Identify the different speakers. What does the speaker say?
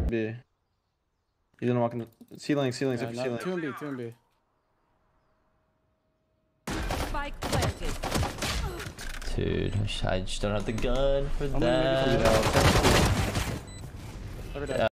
Speaker 1: B. He's gonna walk in the ceiling, ceiling,
Speaker 2: Yeah,
Speaker 1: ceiling.
Speaker 2: 2 and B, 2 and B.
Speaker 3: Spike planted.
Speaker 4: Dude, I just don't have the gun for
Speaker 2: I'm gonna
Speaker 4: that.
Speaker 2: make it